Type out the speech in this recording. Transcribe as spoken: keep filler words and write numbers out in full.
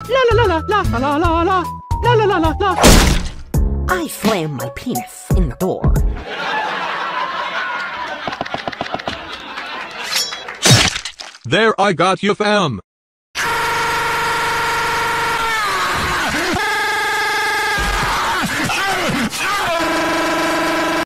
La la la la la la la la la la la la la. I slam my penis in the door. There, I got you, fam.